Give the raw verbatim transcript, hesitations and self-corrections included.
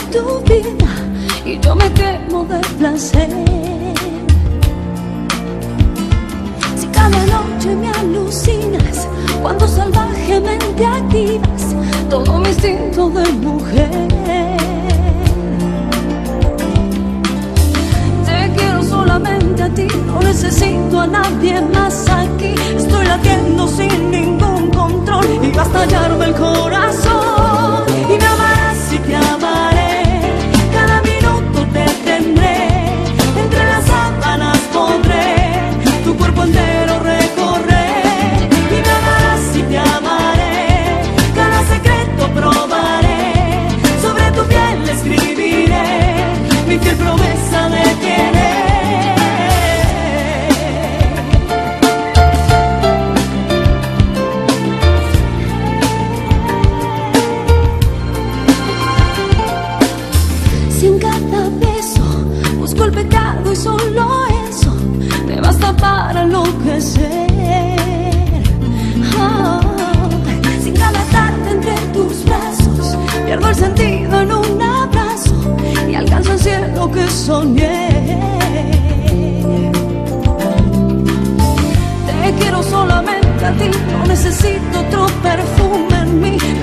tu vida y yo me quemo de placer. Si cada noche me alucinas, cuando salvajemente activas todo mi instinto de mujer. Te quiero solamente a ti, no necesito a nadie más aquí. Estoy latiendo sin ningún control y va a estallarme el corazón. Y me amarás y te amaré, cada minuto te tendré, entre las sábanas podré tu cuerpo entero recorrer. Y me amarás y te amaré, cada secreto probaré, sobre tu piel escribiré mi fiel promesa de querer. Si en cada beso busco el pecado y solo eso me basta para enloquecer. Oh, sin cada tarde entre tus brazos pierdo el sentido en un abrazo y alcanzo el cielo que soñé. Te quiero solamente a ti, no necesito otro perfume en mí.